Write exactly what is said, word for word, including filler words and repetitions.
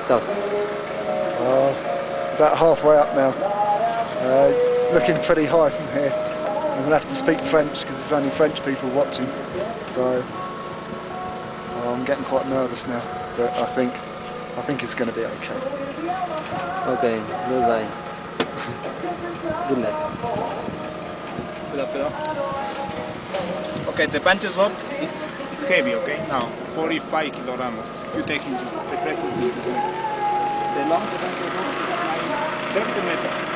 tough? Uh, about halfway up now. Uh, looking pretty high from here. I'm going to have to speak French because there's only French people watching. So uh, I'm getting quite nervous now, but I think I think it's going to be okay. Okay, goodbye. Good luck. Okay, the bunch drop is, is heavy, okay? Now, forty-five kilograms. You take into the pressure. The long the bunch drop is like thirty meters.